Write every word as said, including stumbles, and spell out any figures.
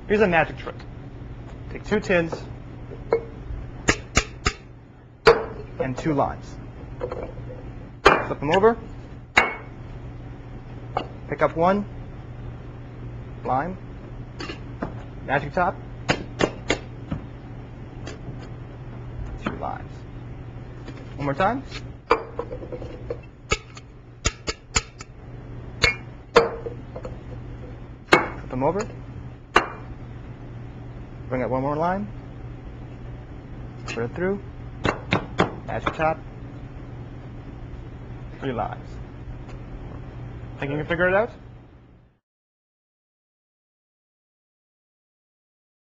Here's a magic trick. Take two tins and two limes. Flip them over. Pick up one lime. Magic top. Two limes. One more time. Flip them over. Bring up one more line. Put it through. Magic top. Three limes. Think you can figure it out?